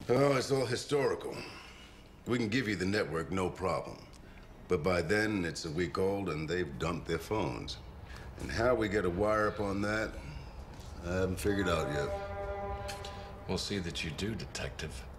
Oh, it's all historical. We can give you the network, no problem. But by then, it's a week old and they've dumped their phones. And how we get a wire up on that, I haven't figured out yet. We'll see that you do, Detective.